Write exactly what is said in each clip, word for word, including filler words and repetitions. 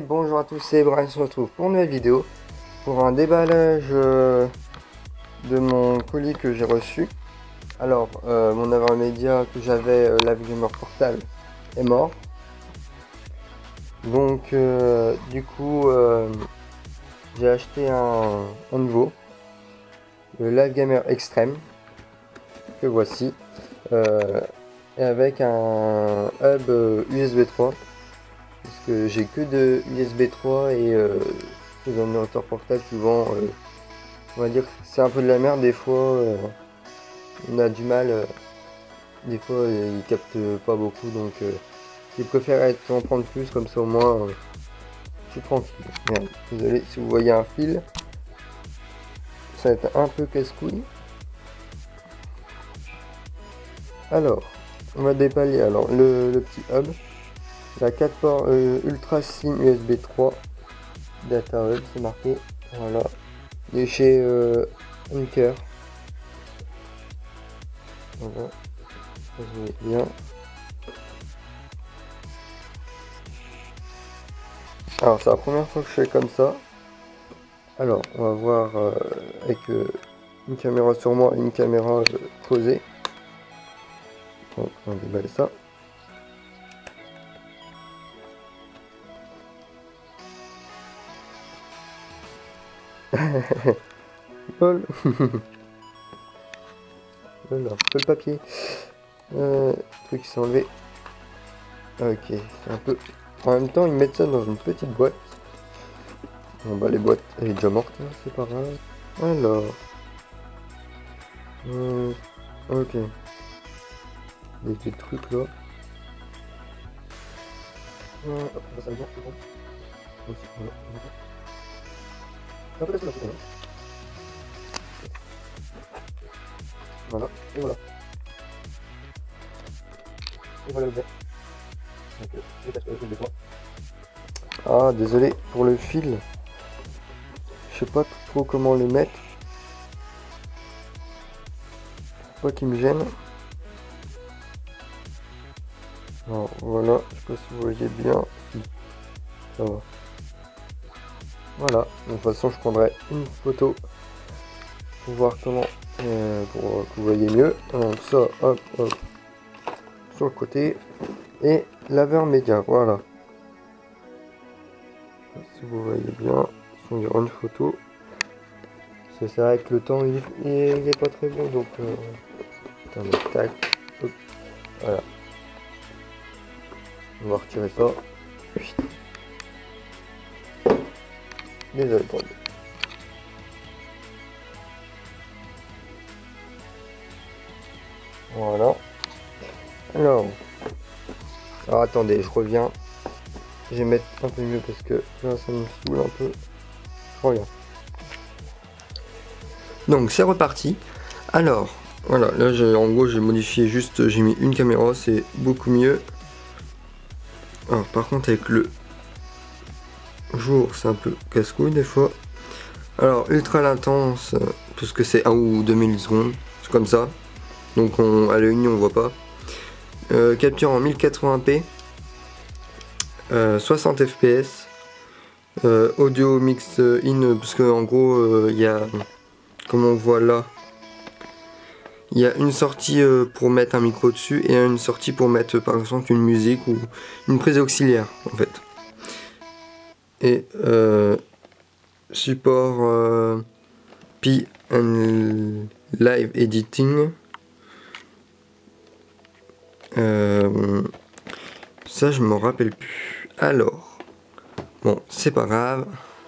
bonjour à tous, c'est Brian, on se retrouve pour une nouvelle vidéo pour un déballage euh, de mon colis que j'ai reçu. Alors euh, mon Avermedia que j'avais, euh, Lavegamer Portal, est mort. Donc euh, du coup euh, j'ai acheté un, un nouveau, le Lavegamer Extreme, que voici, euh, et avec un hub euh, U S B trois. Parce que j'ai que de U S B trois et euh, les ordinateurs portables souvent euh, on va dire que c'est un peu de la merde des fois, euh, on a du mal, euh, des fois euh, ils captent pas beaucoup, donc euh, je préfère être en prendre plus, comme ça au moins euh, je suis tranquille. Merde, désolé si vous voyez un fil, ça va être un peu casse-couille. Alors on va déballer alors le, le petit hub, la quatre ports euh, ultra SIM U S B trois data hub, c'est marqué, voilà, de chez euh, Anker. Voilà, ça se met bien. Alors c'est la première fois que je fais comme ça. Alors on va voir euh, avec euh, une caméra sur moi et une caméra euh, posée. Donc on va déballer ça. Lol. Voilà, le papier. Euh, le truc s'est enlevé. Ok, c'est un peu. En même temps, ils mettent ça dans une petite boîte. Bon bah les boîtes, elle est déjà morte, hein, c'est pas grave. Alors. Euh, ok. Des petits trucs là. Euh, hop, on va ça le voir, c'est bon. Aussi, voilà, voilà. Un peu la seule, là. Voilà, et voilà. Et voilà le verre. Donc, euh, je teste le fil de toi. Ah, désolé pour le fil. Je sais pas trop comment le mettre. Pas qu'il me gêne. Alors voilà, je sais pas si vous voyez bien. Ça va. Voilà, de toute façon je prendrai une photo pour voir comment, euh, pour que vous voyez mieux. Donc ça, hop, hop, sur le côté. Et l'Avermedia, voilà. Si vous voyez bien, il y aura une photo. C'est ça, avec le temps, il, il est pas très bon, donc... Euh... Attendez, tac, hop, voilà. On va retirer ça. Désolé pour lui. Voilà. Alors, alors attendez, je reviens. Je vais mettre un peu mieux parce que là ça me saoule un peu. Je reviens. Donc c'est reparti. Alors, voilà, là j'ai en gros j'ai modifié juste, j'ai mis une caméra, c'est beaucoup mieux. Alors par contre avec le jour c'est un peu casse-couille des fois. Alors ultra latence, parce que c'est un ou deux millisecondes, c'est comme ça. Donc on, à l'œil nu on voit pas. Euh, capture en mille quatre-vingts p, euh, soixante F P S, euh, audio mix in, parce que en gros il euh, y a, comme on voit là, il y a une sortie euh, pour mettre un micro dessus et une sortie pour mettre par exemple une musique ou une prise auxiliaire en fait. Et euh, support euh, P and Live Editing. Euh, ça je me rappelle plus. Alors, bon c'est pas grave.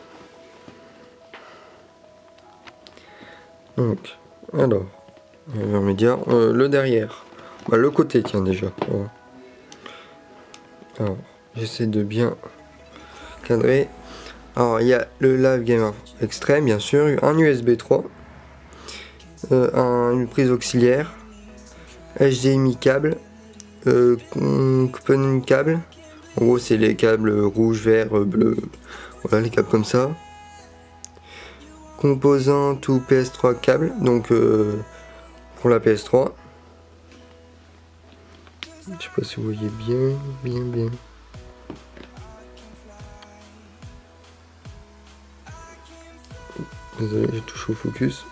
Donc, alors, Avermedia, euh, le derrière, bah, le côté tiens déjà. Voilà. Alors, j'essaie de bien cadrer. Alors, il y a le Lavegamer Extreme, bien sûr, un U S B trois, euh, un, une prise auxiliaire, H D M I câble, euh, component câble. En gros, c'est les câbles rouge, vert, bleu, voilà les câbles comme ça. Composant tout P S trois câble, donc euh, pour la P S trois. Je sais pas si vous voyez bien, bien, bien. Désolé, j'ai touché au focus.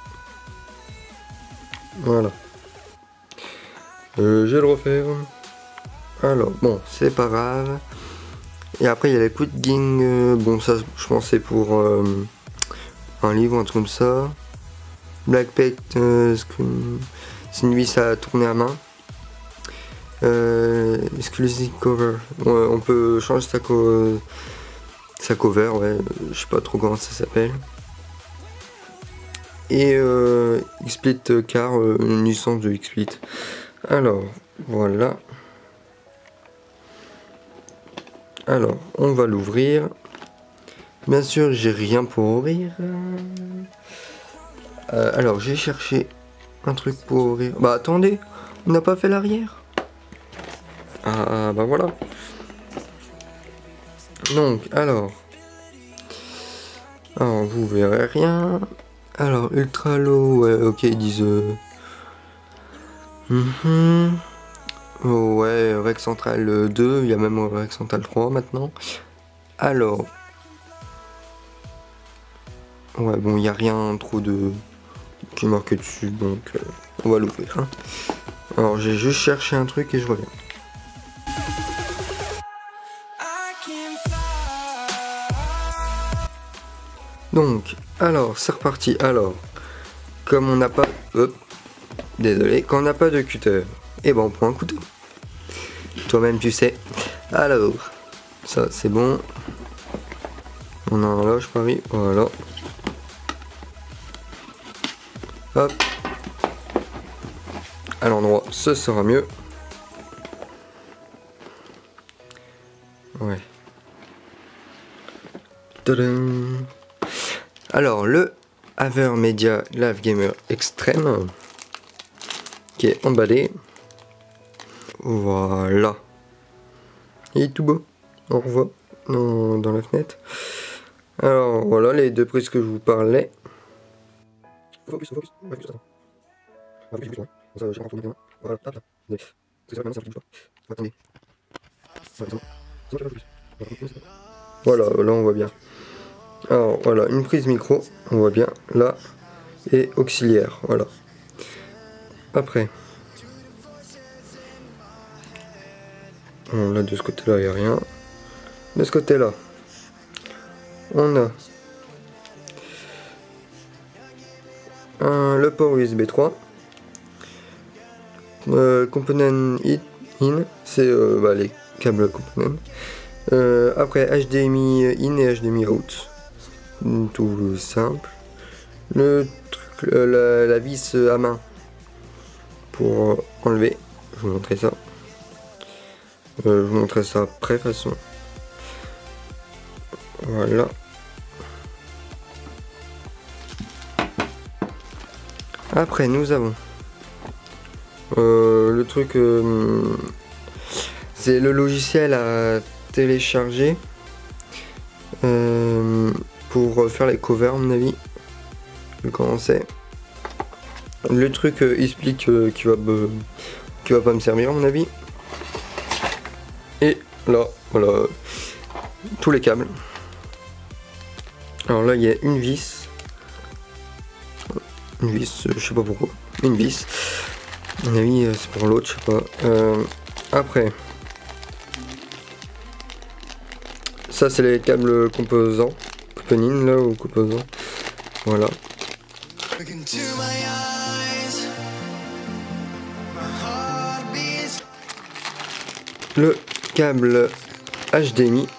Voilà. Euh, je vais le refaire. Alors, bon, c'est pas grave. Et après, il y a la Quick Gang. Euh, bon, ça, je pense c'est pour euh, un livre, un truc comme ça. Black Pact, euh, c'est une vis à tourner à main. Euh, exclusive cover. Ouais, on peut changer sa, co sa cover, ouais. Je sais pas trop comment ça s'appelle. Et euh, XSplit car euh, une licence de XSplit. Alors, voilà. Alors, on va l'ouvrir. Bien sûr, j'ai rien pour ouvrir. Euh, alors, j'ai cherché un truc pour ouvrir. Bah, attendez, on n'a pas fait l'arrière. Ah, bah voilà. Donc, alors. Alors, vous verrez rien. Alors, ultra low, ouais, ok, ils disent. Euh... Mm-hmm. Oh, ouais, Rec Central deux, il y a même Rec Central trois maintenant. Alors. Ouais, bon, il n'y a rien trop de. qui est marqué dessus, donc euh, on va l'ouvrir. Hein. Alors, j'ai juste cherché un truc et je reviens. Donc, alors, c'est reparti. Alors, comme on n'a pas... Hop, désolé, quand on n'a pas de cutter, et eh ben on prend un couteau. Toi-même, tu sais. Alors, ça, c'est bon. On a un là, je parie. Voilà. Hop. À l'endroit, ce sera mieux. Ouais. Tadam. Alors, le Avermedia Live Gamer Extreme qui est emballé. Voilà. Il est tout beau. On revoit dans, dans la fenêtre. Alors, voilà les deux prises que je vous parlais. Focus, focus, focus, attends. Ah, focus, focus, ouais. Ça, j'ai rencontré bien. Voilà, hop là. Parce que ça, maintenant, ça ne bouge pas. Attendez. Voilà, c'est bon. Voilà, là on voit bien. Alors voilà, une prise micro, on voit bien là, et auxiliaire, voilà. Après, bon, là de ce côté là il n'y a rien. De ce côté là, on a un, le port U S B trois, euh, component in, c'est euh, bah, les câbles component. Euh, après H D M I in et H D M I out, tout simple. Le truc, la, la vis à main pour enlever, je vais vous montrer ça. Euh, je vous montrerai ça après de toute façon. Voilà. Après nous avons euh, le truc, euh, c'est le logiciel à télécharger euh, pour faire les covers à mon avis. Je vais commencer. Le truc euh, explique euh, qui va me, qui va pas me servir à mon avis. Et là, voilà, tous les câbles. Alors là, il y a une vis. Une vis, euh, je sais pas pourquoi. Une vis. À mon avis, euh, c'est pour l'autre, je sais pas. Euh, après, ça, c'est les câbles composants. Componines, là, ou composants. Voilà. Le câble H D M I.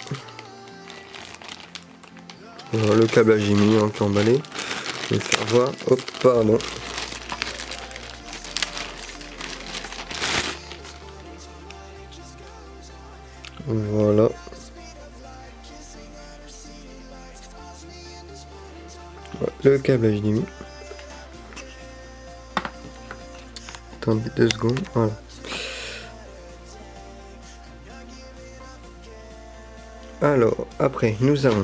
Voilà, le câble H D M I hein, qui est emballé. Je vais le faire voir. Hop, pardon. Voilà. Voilà. Le câble H D M I. Attendez deux secondes. Voilà. Alors, après, nous avons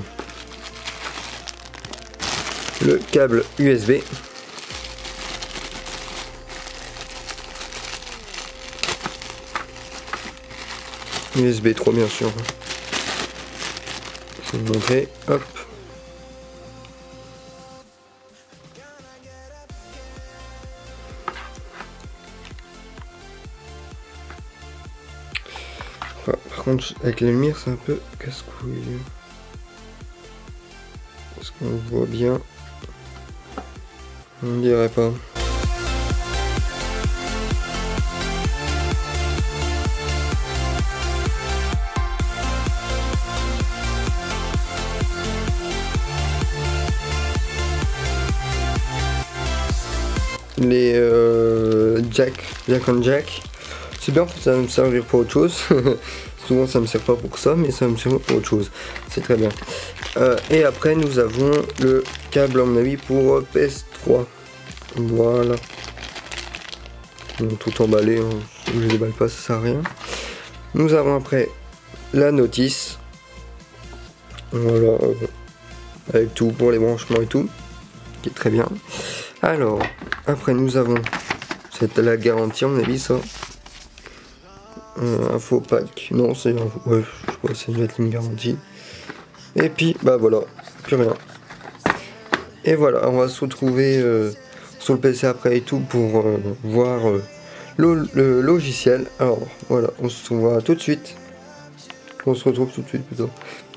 le câble U S B. U S B trois, bien sûr. Je vais vous montrer. Hop. Par, par contre, avec la lumière, c'est un peu casse-couille. Est-ce qu'on voit bien? On ne dirait pas. Les euh, jack, jack and jack, c'est bien, ça va me servir pour autre chose. Souvent ça me sert pas pour ça, mais ça me sert pour autre chose. C'est très bien. Euh, et après nous avons le câble à mon avis pour P S trois. Voilà. Tout emballé, hein. Je les déballe pas, ça sert à rien. Nous avons après la notice. Voilà. Euh, avec tout pour les branchements et tout. Qui est très bien. Alors, après nous avons, c'est la garantie à mon avis ça. Euh, info pack, non c'est un, ouais, je crois que c'est une garantie. Et puis bah voilà, plus rien. Et voilà, on va se retrouver euh, sur le P C après et tout pour euh, voir euh, le, le logiciel. Alors voilà, on se revoit tout de suite. On se retrouve tout de suite plutôt.